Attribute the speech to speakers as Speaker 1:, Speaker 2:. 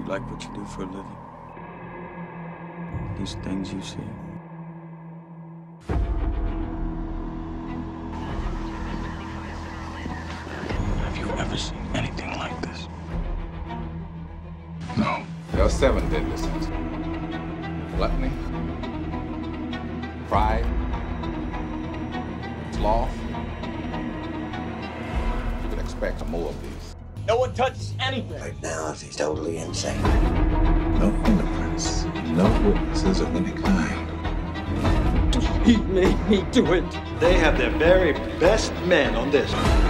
Speaker 1: like what you do for a living? These things you see? Have you ever seen anything like this?
Speaker 2: No. There are 7 deadly sins. Gluttony, pride, sloth. You could expect more of these.
Speaker 3: No one touches anything.
Speaker 4: Right now, he's totally insane.
Speaker 5: No fingerprints, no witnesses of any kind.
Speaker 3: He made me do it.
Speaker 6: They have their very best men on this.